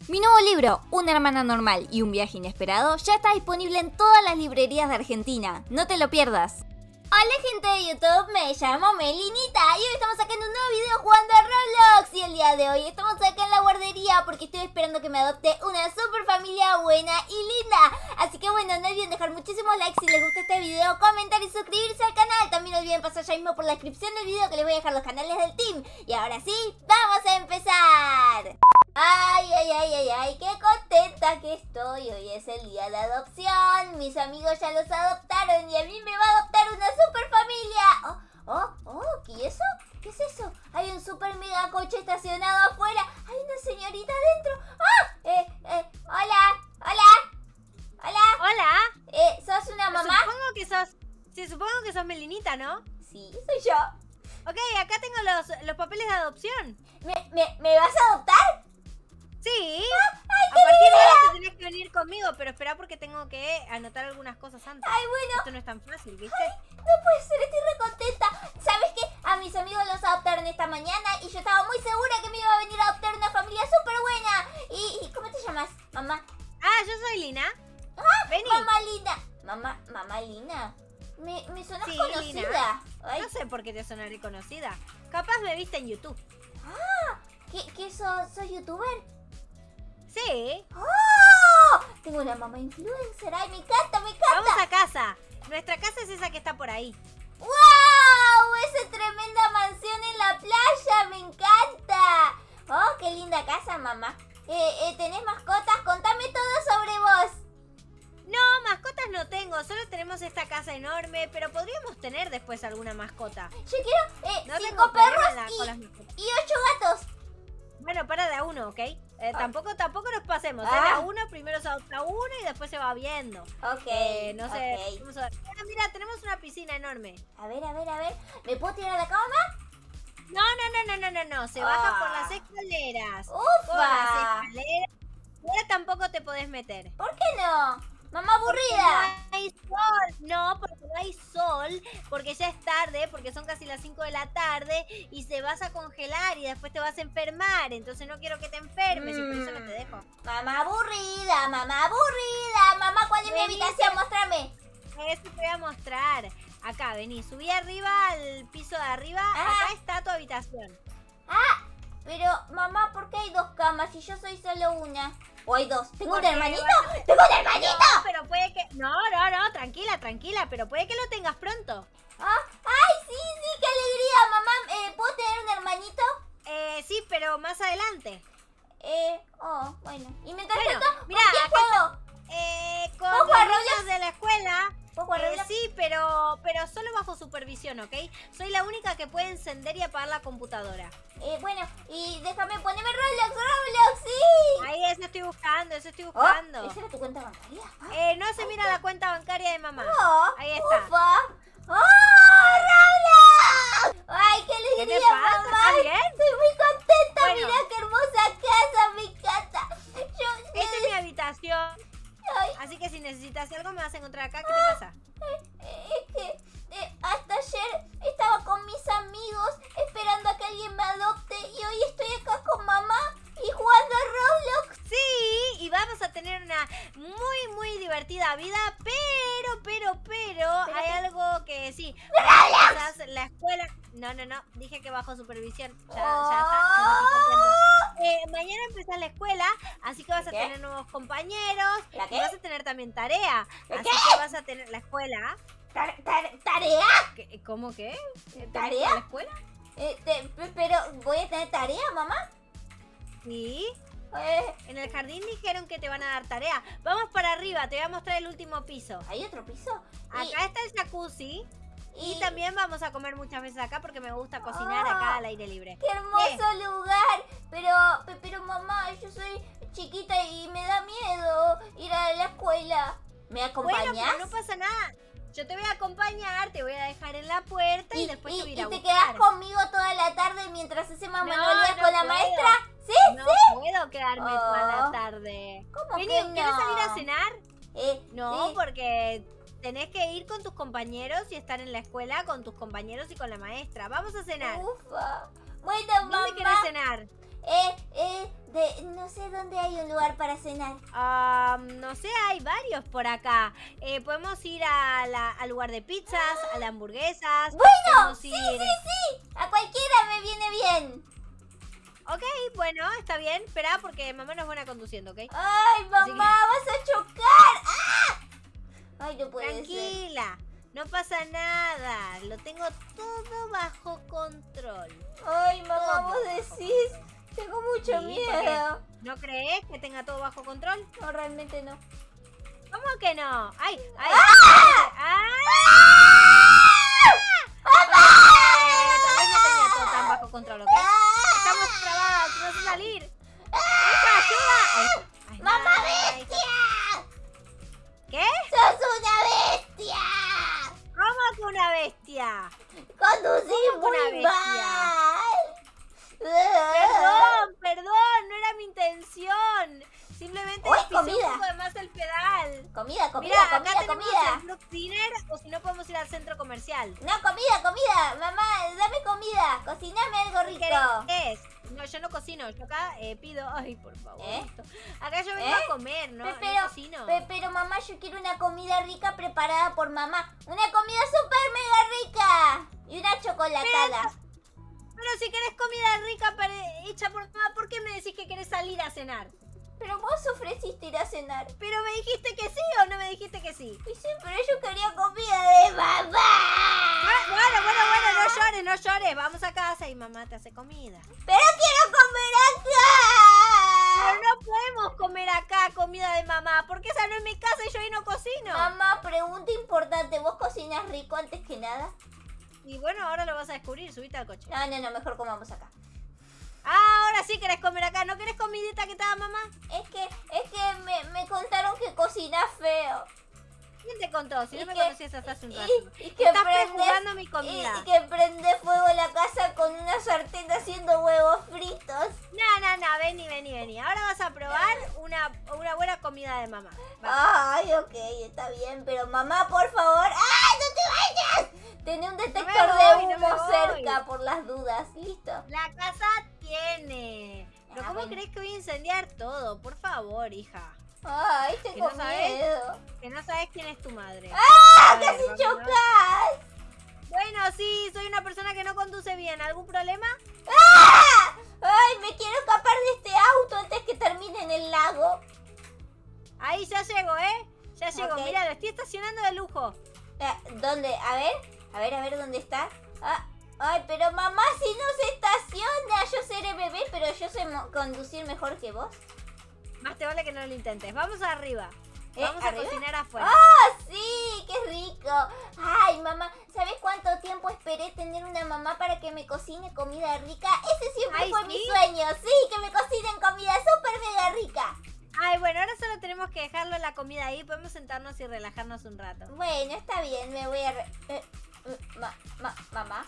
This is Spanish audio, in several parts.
Mi nuevo libro, Una hermana normal y un viaje inesperado, ya está disponible en todas las librerías de Argentina. No te lo pierdas. Hola gente de YouTube, me llamo Melinita y hoy estamos sacando un nuevo video jugando a Roblox. Y el día de hoy estamos acá en la guardería porque estoy esperando que me adopte una super familia buena y linda. Así que bueno, no olviden dejar muchísimos likes si les gusta este video, comentar y suscribirse al canal. También no olviden pasar ya mismo por la descripción del video que les voy a dejar los canales del team. Y ahora sí, ¡vamos a empezar! Ay, qué contenta que estoy. Hoy es el día de adopción. Mis amigos ya los adoptaron y a mí me va a adoptar una super familia. ¿Qué es eso? ¿Qué es eso? Hay un super mega coche estacionado afuera. Hay una señorita adentro. Hola. ¿Sos una mamá? Supongo que sos Melinita, ¿no? Sí, soy yo. Ok, acá tengo los papeles de adopción. ¿Me vas a adoptar? Sí. ¡Ay, A qué partir de idea! ahora te tenés que venir conmigo, pero espera porque tengo que anotar algunas cosas antes. Ay, bueno. Esto no es tan fácil, ¿viste? No puede ser, estoy re contenta. ¿Sabes qué? A mis amigos los adoptaron esta mañana y yo estaba muy segura que me iba a venir a adoptar una familia súper buena. ¿Y cómo te llamas, mamá? Ah, yo soy Lina. Vení. Mamá Lina. Mamá Lina. Me suena Sí, conocida. Lina. Ay, No sé por qué te sonaré conocida. Capaz me viste en YouTube. ¿Qué sos youtuber? Sí. ¡Oh! Tengo una mamá influencer. Ay, me encanta. Vamos a casa. Nuestra casa es esa que está por ahí. ¡Wow! Esa tremenda mansión en la playa. Me encanta. Oh, qué linda casa, mamá. ¿Tenés mascotas? Contame todo sobre vos. No, mascotas no tengo. Solo tenemos esta casa enorme, pero podríamos tener después alguna mascota. Yo quiero No 5 tengo problema perros con las mascotas. y 8 gatos. Bueno, para de a uno, ¿ok? Tampoco nos pasemos. De a uno, primero se adopta uno y después se va viendo. Ok, No sé. ok. Vamos a ver. Mira, tenemos una piscina enorme. A ver. ¿Me puedo tirar a la cama? No. Se baja por las escaleras. ¡Ufa! Por las escaleras. Ahora tampoco te podés meter. ¿Por qué no? Mamá aburrida. No hay sol. No, porque no hay sol. Porque ya es tarde. Porque son casi las 5 de la tarde. Y se vas a congelar y después te vas a enfermar. Entonces no quiero que te enfermes. Y por eso no te dejo. Mamá aburrida. Mamá, ¿cuál es mi Vení. habitación? Muéstrame. Eso te voy a mostrar. Acá, vení. Subí arriba al piso de arriba. Ah. Acá está tu habitación. Pero, mamá, ¿por qué hay 2 camas y yo soy solo una? ¿O hay 2? ¿Tengo un Porque hermanito? vas a- ¡Tengo un hermanito! No, pero puede que... No, tranquila. Pero puede que lo tengas pronto. ¡Ay, sí! ¡Qué alegría! Mamá, ¿puedo tener un hermanito? Sí, pero más adelante. Bueno. Y mientras Bueno, tanto, mira, ¿con quién acá juego? Con ¿Puedo jugar los Roblox? niños de la escuela. ¿Puedo jugar Roblox? Sí, pero solo bajo supervisión, ¿ok? Soy la única que puede encender y apagar la computadora. Bueno, y déjame ponerme Roblox, sí. Ahí, eso estoy buscando. ¿Esa era tu cuenta bancaria? No se mira la cuenta bancaria de mamá. Oh, Ahí está. Ufa. ¡Oh, Roblox! ¡Ay, qué ¿Qué alegría, te pasa? mamá! ¿Estás bien? Estoy muy contenta. Bueno. Mira qué hermosa casa, me encanta. Esta es mi habitación. Ay, Así que si necesitas algo me vas a encontrar acá. ¿Qué te pasa? es que hasta ayer estaba con mis amigos esperando a que alguien me adopte y hoy estoy acá con mamá y jugando a Roblox. Sí, y vamos a tener una muy divertida vida, pero hay qué? algo que sí. Quizás la escuela... No, dije que bajo supervisión. Ya está, se me quitó el tiempo. Mañana empezás la escuela, así que vas a ¿Qué? tener nuevos compañeros. ¿La Y qué? vas a tener también tarea. ¿La Así qué? que vas a tener la escuela. ¿Tarea? ¿Cómo qué? ¿Tarea? ¿La escuela? Pero, ¿voy a tener tarea, mamá? Sí. Eh, En el jardín dijeron que te van a dar tarea. Vamos para arriba, te voy a mostrar el último piso. ¿Hay otro piso? Acá está el jacuzzi. Y también vamos a comer muchas veces acá porque me gusta cocinar acá al aire libre. ¡Qué hermoso lugar! Pero mamá, yo soy chiquita y me da miedo ir a la escuela. ¿Me acompañás? Bueno, pero no pasa nada. Yo te voy a acompañar, te voy a dejar en la puerta y después te voy a ir a te buscar. quedás conmigo toda la tarde mientras hacemos manualidades no con la puedo. maestra? ¿Sí? No puedo quedarme Oh. toda la tarde. ¿Cómo Vení, que no? ¿quieres salir a cenar? No, Sí. porque tenés que ir con tus compañeros y estar en la escuela con tus compañeros y con la maestra. Vamos a cenar. Ufa. Bueno, mamá. ¿Dónde querés cenar? No sé dónde hay un lugar para cenar. No sé, hay varios por acá. Podemos ir al lugar de pizzas, a las hamburguesas. Bueno, podemos sí, ir- sí. A cualquiera me viene bien. Ok, bueno, está bien. Espera, porque mamá no es buena conduciendo, ¿ok? Ay, mamá, Así que- vas a chocar. ¡Ah! Ay, no puede ser. Tranquila, no pasa nada. Lo tengo todo bajo control. Ay, mamá, Todo. vos decís. Tengo mucho Sí, miedo. ¿No crees que tenga todo bajo control? No, realmente no. ¿Cómo que no? ¡Ay! ¡Ay! ¡Ah! Tal vez no tenía todo tan bajo control, ¿ok? Estamos trabados, no sé salir. ¡Hija, ayuda! Ay, ¡Mamá ay, bestia! ¿Qué? ¡Sos una bestia! ¿Cómo que una bestia? Conducí ¿Cómo que una muy bestia? mal. Perdón, no era mi intención. Simplemente Uy, pisé comida. un poco de más el pedal. Comida, comida, Mira, acá comida, tenemos comida. el Fruit Dinner o si no podemos ir al centro comercial. No, comida, comida. Mamá, dame comida. Cociname algo ¿Qué rico. querés? No, yo no cocino, yo acá pido. Ay, por favor. ¿Eh? Acá yo vengo ¿Eh? a comer, ¿no? Pero, No cocino. pero mamá, yo quiero una comida rica preparada por mamá. Una comida súper mega rica. Y una chocolatada. Pero si querés comida rica hecha por mamá, ¿por qué me decís que querés salir a cenar? Pero vos ofreciste ir a cenar. ¿Pero me dijiste que sí o no me dijiste que sí? Y sí, pero yo quería comida de mamá. Bueno, no llores. Vamos a casa y mamá te hace comida. Pero quiero comer acá. Pero no podemos comer acá comida de mamá, porque esa no es mi casa y yo ahí no cocino. Mamá, pregunta importante. ¿Vos cocinas rico antes que nada? Y bueno, ahora lo vas a descubrir, subite al coche. No, mejor comamos acá. Ahora sí querés comer acá, ¿no querés comidita que te da mamá? Es que me contaron que cocinas feo. ¿Quién te contó? Si Y no me que- conocías hasta hace un rato. Y que Estás prendes- prejuzgando mi comida. Y que prende fuego la casa con una sartén haciendo huevos fritos. No, vení. Ahora vas a probar una buena comida de mamá. Va. Ay, ok, está bien, pero mamá, por favor. ¡Ay, no te vayas! Tené un detector voy, de no me humo voy. cerca por las dudas. ¿Listo? La casa tiene. Pero ¿cómo bueno. crees que voy a incendiar todo? Por favor, hija. Ay, ¿Que tengo no sabes? miedo. Que no sabes quién es tu madre. ¡Ah! A ver, ¡Casi vamos. chocas! Bueno, sí, soy una persona que no conduce bien. ¿Algún problema? ¡Ah! ¡Ay, me quiero escapar de este auto antes que termine en el lago! Ahí ya llego, ¿eh? Ya llego. Ok. Mira, lo estoy estacionando de lujo. ¿Dónde? A ver, ¿dónde está? Ay, pero mamá, si no se estaciona, yo seré bebé, pero yo sé conducir mejor que vos. Más te vale que no lo intentes. Vamos arriba. Vamos ¿arriba? a cocinar afuera. ¡Ah, sí! ¡Qué rico! Ay, mamá, ¿sabes cuánto tiempo esperé tener una mamá para que me cocine comida rica? Ese siempre Ay, fue ¿sí? mi sueño. Sí, que me cocinen comida súper mega rica. Ay, bueno, ahora solo tenemos que dejarlo la comida ahí. Podemos sentarnos y relajarnos un rato. Bueno, está bien, me voy a... Mamá.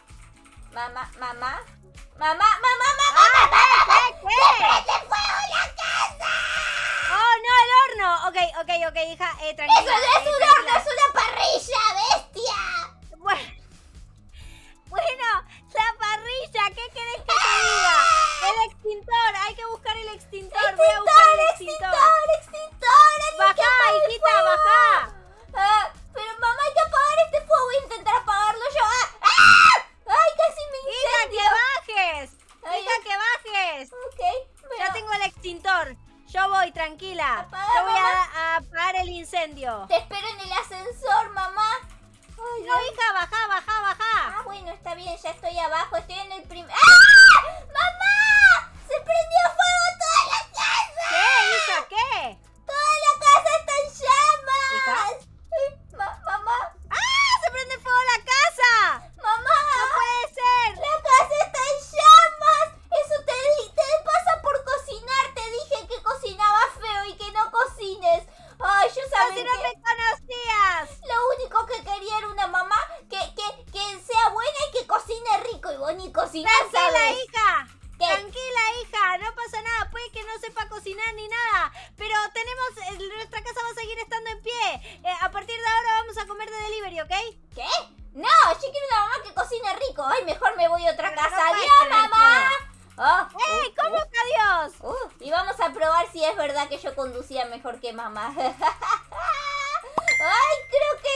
¿Qué? ¡Prende fuego la casa! ¡Oh, no, el horno! Ok, hija, tranquila. ¡Eso no es un horno, es una parrilla, bestia! Bueno, la parrilla, ¿qué querés que te diga? El extintor, hay que buscar el extintor. Voy a buscar el extintor. ¡Extintor! Bajá, hijita, bajá. Pero mamá, hay que apagar este fuego. Voy a intentar apagarlo yo. ¡Ay, casi me Hija, incendio! que bajes. Ay, Hija, que bajes. Ok, Ya tengo el extintor. Yo voy, tranquila. Apaga, Yo voy mamá. a apagar el incendio. Te espero en el ascensor, mamá. Ay, No, hija, bajá. bueno, está bien, ya estoy abajo. Estoy en el primer... ¡Ah! ¡Mamá! ¡Se prendió fuego toda la casa! ¿Qué, hija, qué? ¡Toda la casa está en llamas! ¿Hija? Mamá, ¡Se prende fuego la casa! mamá. ¡No puede ser! ¡La casa está en llamas! Eso te pasa por cocinar. Te dije que cocinaba feo y que no cocines. Ay, yo ¡Pero sabía si no que me conocías! lo único que quería era una mamá que sea buena y que cocine rico. Y vos ni cocinas, Tranquila, ¿sabes? hija. ¿Qué? Tranquila, hija. No pasa nada. Puede que no sepa cocinar ni nada. Pero nuestra casa va a seguir estando en pie. A partir de ahora vamos a comer de delivery, ¿ok? ¿Qué? No, yo quiero una mamá que cocine rico. Ay, mejor me voy a otra Pero casa. no puedes ¡Adiós, tener mamá! ¡Ey! ¿Cómo que adiós? Y vamos a probar si es verdad que yo conducía mejor que mamá. ¡Ay, creo que